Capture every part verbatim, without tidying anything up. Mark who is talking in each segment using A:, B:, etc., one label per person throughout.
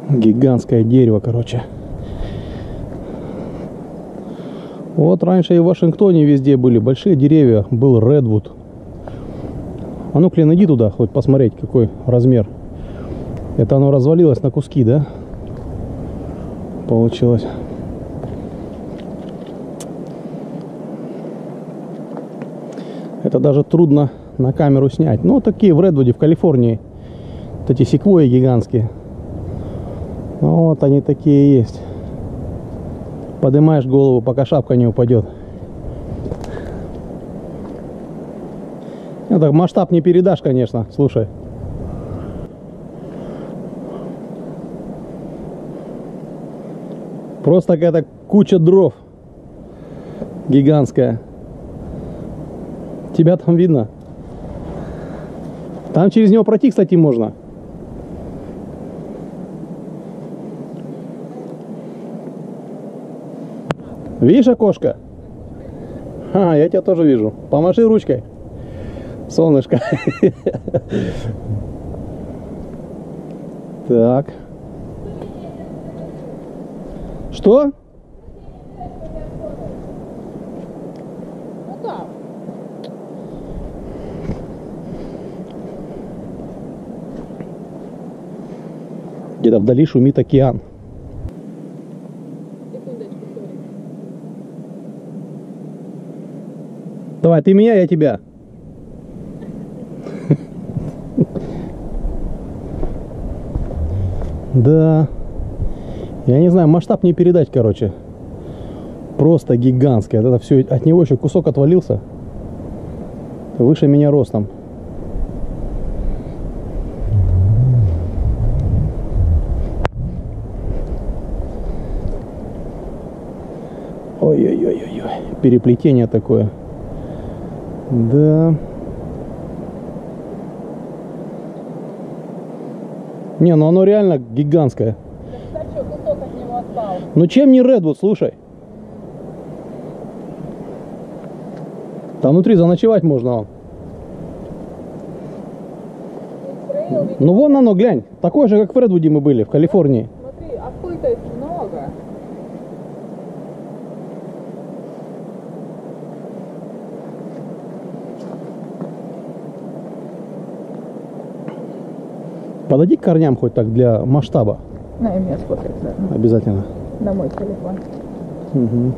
A: Гигантское дерево, короче. Вот раньше и в Вашингтоне везде были большие деревья. Был Редвуд. А ну, Клин, иди туда, хоть посмотреть, какой размер. Это оно развалилось на куски, да? Получилось. Это даже трудно на камеру снять. Ну, такие в Редвуде, в Калифорнии. Вот эти секвойи гигантские. Вот они такие есть. Поднимаешь голову, пока шапка не упадет. Ну, так масштаб не передашь, конечно. Слушай. Просто какая-то куча дров. Гигантская. Тебя там видно? Там через него пройти, кстати, можно. Видишь окошко? А, я тебя тоже вижу. Помаши ручкой, солнышко. Так. Что? Где-то вдали шумит океан. Давай, ты меня, я тебя. Да. Я не знаю, масштаб не передать, короче. Просто гигантское. Это все, от него еще кусок отвалился. Выше меня ростом. Ой-ой-ой-ой-ой. Переплетение такое. Да. Не, ну оно реально гигантское.
B: Так, что, кусок от него отпал.
A: Ну чем не Редвуд, слушай. Там внутри заночевать можно. Он. Ну вон оно, глянь. Такое же, как в Редвуде мы были, в Калифорнии.
B: Смотри, а пыль-то много.
A: Подойди к корням хоть так для масштаба.
B: На, и меня сфоткать заодно.
A: Обязательно.
B: На мой телефон.
A: Угу.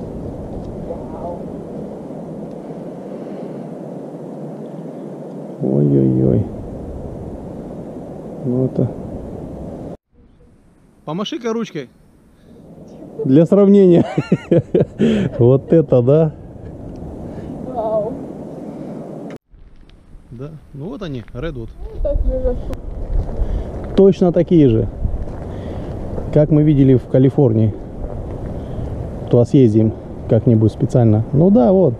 A: Ой-ой-ой. Ну это... Помаши-ка ручкой. Для сравнения. Вот это, да?
B: Вау.
A: Да. Ну вот они, Редвуд.
B: Ну, так лежат.
A: Точно такие же, как мы видели в Калифорнии. Туда съездим как-нибудь специально. Ну да, вот.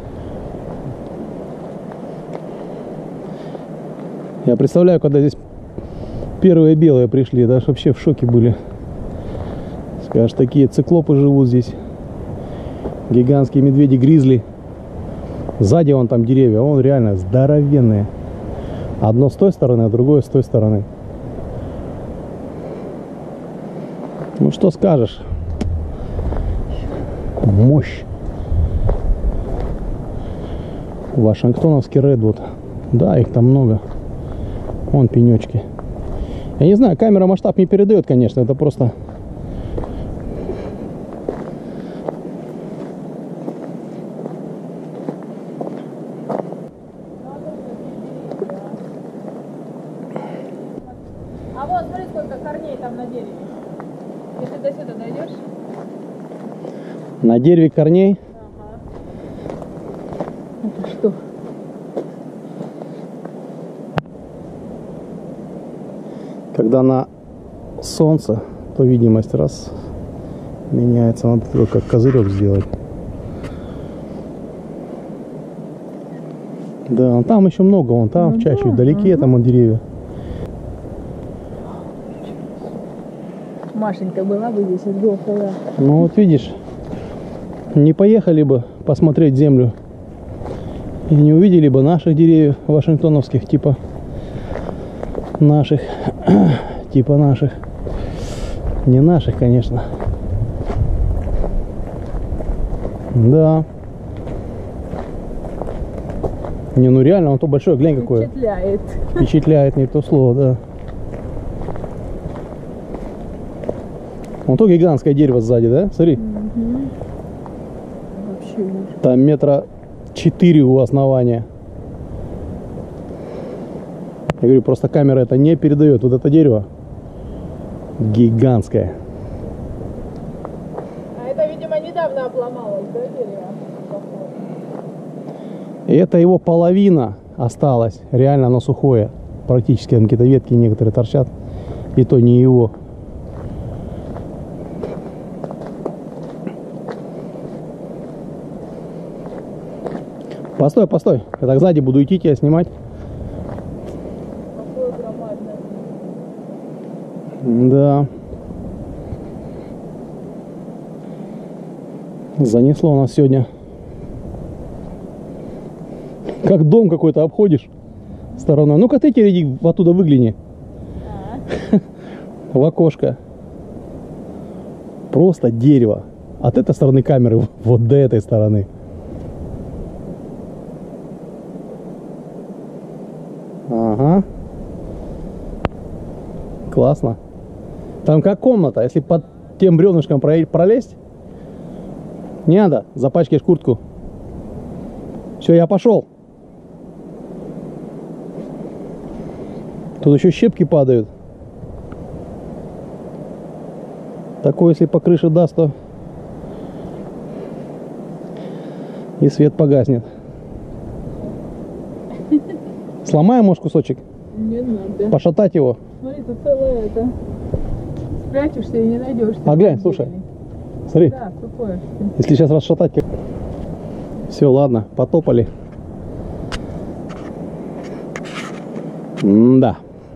A: Я представляю, когда здесь первые белые пришли, даже вообще в шоке были. Скажешь, такие циклопы живут здесь. Гигантские медведи-гризли. Сзади вон там деревья, вон реально здоровенные. Одно с той стороны, а другое с той стороны. Ну что скажешь? Мощь. Вашингтоновский Редвуд. Да, их там много. Вон пенечки. Я не знаю, камера масштаб не передает, конечно. Это просто...
B: А вот, смотри, сколько корней там на дереве. Если до сюда дойдешь.
A: На дереве корней.
B: Ага. Это что?
A: Когда на солнце, то видимость раз меняется. Надо только как козырек сделать. Да, вон там еще много, вон там, ну, в чаще, да, вдалеке, угу. Там вон деревья.
B: Машенька была бы здесь, сдохла.
A: Ну вот видишь, не поехали бы посмотреть землю и не увидели бы наших деревьев вашингтоновских, типа наших, типа наших. Не наших, конечно. Да. Не, ну реально, он то большой, глянь какое.
B: Впечатляет.
A: Впечатляет, не то слово, да. Вон то гигантское дерево сзади, да? Смотри.
B: Угу. Вообще ужас.
A: Там метра четыре у основания. Я говорю, просто камера это не передает. Вот это дерево гигантское.
B: А это, видимо, недавно обломалось, да, дерево?
A: И это его половина осталась. Реально оно сухое. Практически там какие-то ветки некоторые торчат. И то не его. Постой, постой. Я так сзади буду идти тебя снимать.
B: Какое громадное.
A: Да. Занесло у нас сегодня. Как дом какой-то обходишь стороной. Ну-ка ты, Тереди, оттуда выгляни.
B: А?
A: В окошко. Просто дерево. От этой стороны камеры, вот до этой стороны. Ага. Классно. Там как комната. Если под тем бревнышком пролезть, не надо, запачкаешь куртку. Все, я пошел. Тут еще щепки падают. Такое, если по крыше даст, то и свет погаснет. Сломаем, может, кусочек?
B: Не надо.
A: Пошатать его?
B: Смотри, тут целое это. Спрячешься и не найдешь.
A: А глянь, слушай. Смотри.
B: Да, сухое.
A: Если сейчас расшатать, как... Все, ладно, потопали. М-да.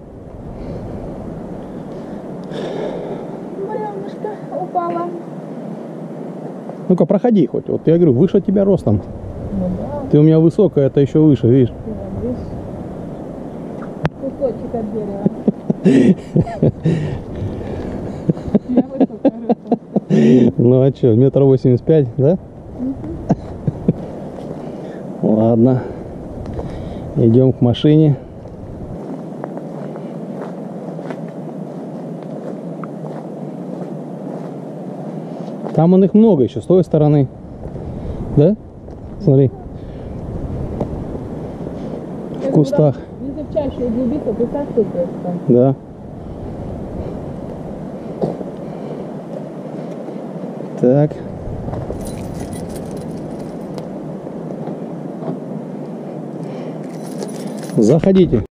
B: Бревнышко упало.
A: Ну-ка, проходи хоть. Вот я говорю, выше тебя ростом.
B: Ну да.
A: Ты у меня высокая, это еще выше, видишь?
B: Кусочек от дерева. Я высокая ростом.
A: Ну а что, метр восемьдесят пять, да? Ладно. Идем к машине. Там он их много еще, с той стороны. Да? Смотри. В кустах.
B: Если в чаще углубиться, представь, что это там.
A: Да. Так. Заходите.